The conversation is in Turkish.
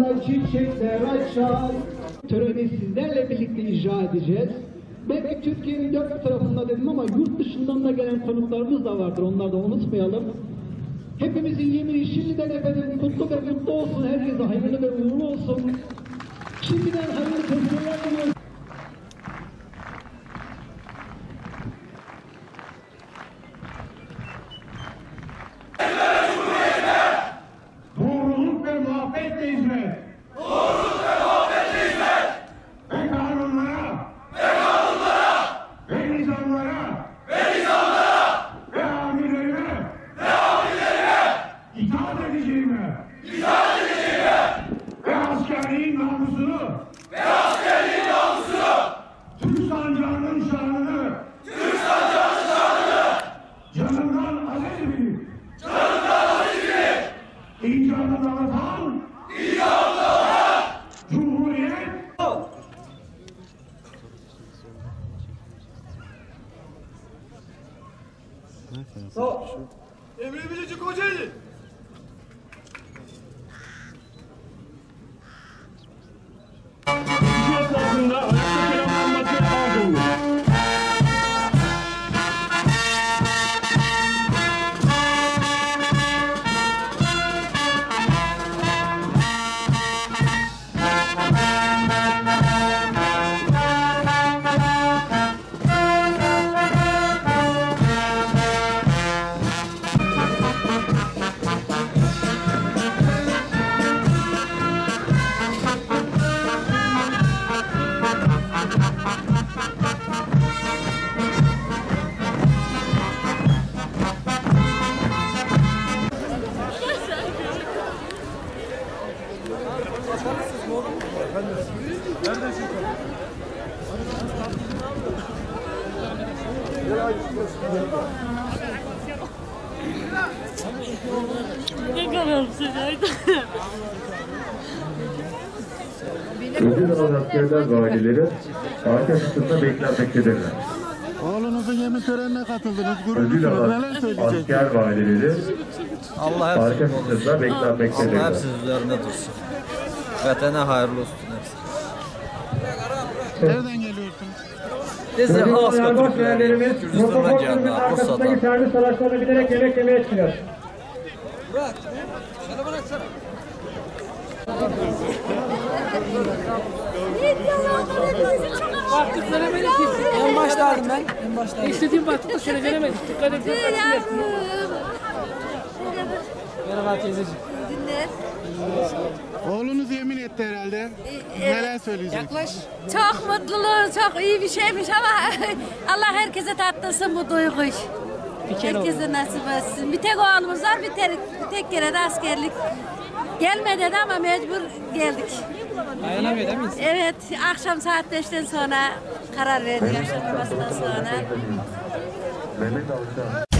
Dalında çiçekler açar. Töreni sizlerle birlikte icra edeceğiz. Belki Türkiye'nin dört bir tarafında dedim ama yurt dışından da gelen konuklarımız da vardır. Onları da unutmayalım. Hepimizin yemini şimdiden efendim kutlu ve mutlu olsun. Herkese hayırlı ve uğurlu olsun. Şimdiden hayırlı festivaller diliyoruz. Doğruluk ve muhabbetle hizmet. Doğruluk ve muhabbetle hizmet. Ve kanunlara. Ve kanunlara. Ve nizamlara. Ve nizamlara. Ve amirlerine. Ve amirlerine. İtaat edeceğime. İtaat edeceğime. Ve askerliğin namusunu. Ve askerliğin namusunu. Türk sancağının şanını. Türk sancağının şanını. Canından aziz bilip. İcadını dağıtan Cumhuriyet Sağ ol. Emre Bilecik Kocaeli. kişi etrafında ayakta selamlanması arz olunur. Ne kadar sıcak. Ödül alan askerler ve aileleri arka kısımda beklenmektedirler. Oğlunuzun yemin törenine katıldınız. Ödül Gururlusunuz. alan Neler söyleyeceksiniz? asker ve aileleri Allah arka hepsinin kısımda beklenmektedirler. Allah hepsinin üzerinde dursun. Vətənə hayırlı olsun hepsi. Nereden geliyorsunuz? Biz de Alaska Türkleri, Askerlerimiz Gürcistan'dan protokol geldi, kulübünün arkasındaki Bursa'dan. servis araçlarına binerek yemek yemeye çıkıyor. Baktık veremedik ki. En başlardım ben. En başlardım. İstediğim baktık da şöyle veremedik. Dikkat et. Merhaba teyzeciğim. Oğlunuz yemin etti herhalde. Neler söyleyeceksiniz? Yaklaş. Çok mutluluğuz, çok iyi bir şeymiş ama Allah herkese tattırsın bu duyguyu. Herkese nasip etsin. Bir tek oğlumuz var, bir tek kere de askerlik. Gelme dedi ama mecbur geldik. Dayanamıyor değil miyiz? Evet, akşam saat 5'ten sonra karar verdik, akşam namazından sonra. Mehmet Avşar.